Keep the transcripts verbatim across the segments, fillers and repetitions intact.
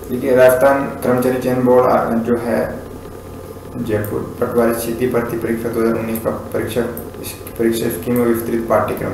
देखिए राजस्थान कर्मचारी चयन बोर्ड जो है जयपुर पटवारी सीधी भर्ती परीक्षा दो हजार उन्नीस का परीक्षा परीक्षा स्कीम और विस्तृत पाठ्यक्रम।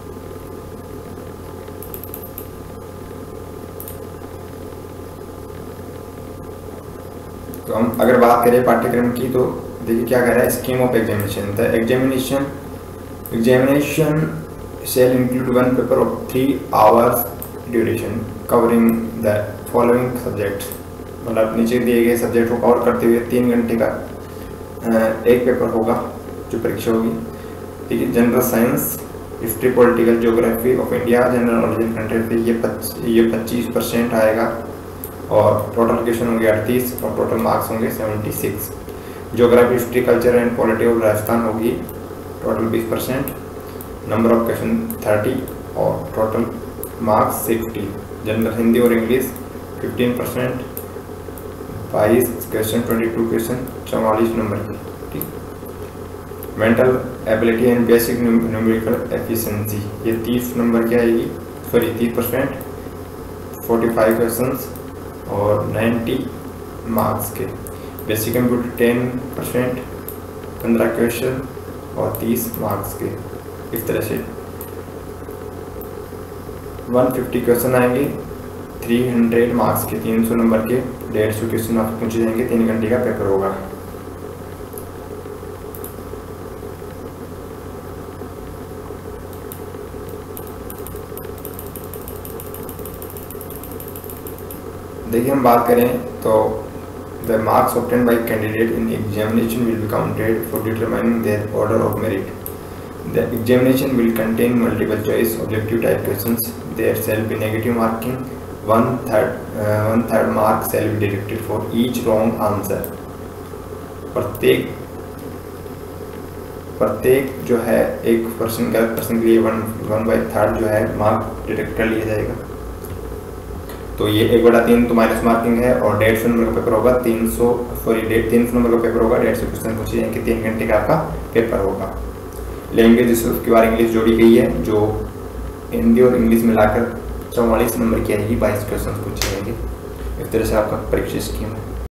तो हम अगर बात करें पाठ्यक्रम की तो देखिए क्या कह रहा है, scheme of examination. The examination examination shall include one paper of three hours duration covering the following subjects। मतलब नीचे दिए गए सब्जेक्ट को कवर करते हुए तीन घंटे का एक पेपर होगा जो परीक्षा होगी। ठीक है, general science, history, political, geography of India, general knowledge in country, ये पच, ये पच्चीस परसेंट आएगा और टोटल क्वेश्चन होंगे अड़तीस और टोटल मार्क्स होंगे seventy six. Geography, history, culture and polity of Rajasthan होगी टोटल बीस percent, number of question thirty और total marks sixty. General Hindi और इंग्लिश फिफ्टीन परसेंट, बाईस क्वेश्चन, ट्वेंटी टू क्वेश्चन, चौवालीस नंबर की। ठीक, mental ability and basic numerical efficiency ये तीस नंबर की आएगी, सॉरी तीस परसेंट, फोर्टी फाइव क्वेश्चन और नाइन्टी मार्क्स के। बेसिक कंप्यूटर टेन परसेंट, पंद्रह क्वेश्चन और तीस मार्क्स के। इस तरह से एक सौ पचास क्वेश्चन आएंगे, तीन सौ मार्क्स के, तीन सौ नंबर के, डेढ़ सौ क्वेश्चन आपको पूछे जाएंगे, तीन घंटे का पेपर होगा। देखिए हम बात करें तो the marks obtained by candidate in examination will be counted for determining their order of merit. The examination will contain multiple choice objective type questions. There shall be negative marking. One third, uh, one third mark shall be deducted for each wrong answer. प्रत्येक प्रत्येक जो है एक person गलत person के लिए one one by third जो है मार्क डिडक्ट कर लिया जाएगा। तो ये एक बड़ा तीन तो माइनस मार्किंग है और डेढ़ सौ नंबर का पेपर होगा, तीन सौ सॉरी डेढ़ तीन सौ नंबर का पेपर होगा, डेढ़ सौ क्वेश्चन पूछे जाएंगे, तीन घंटे का आपका पेपर होगा। लैंग्वेज इसके बारे इंग्लिश जोड़ी गई है जो हिंदी और इंग्लिश मिलाकर चौवालीस नंबर की आएगी, बाईस क्वेश्चन पूछे जाएंगे। इस तरह से आपका परीक्षा स्कीम है।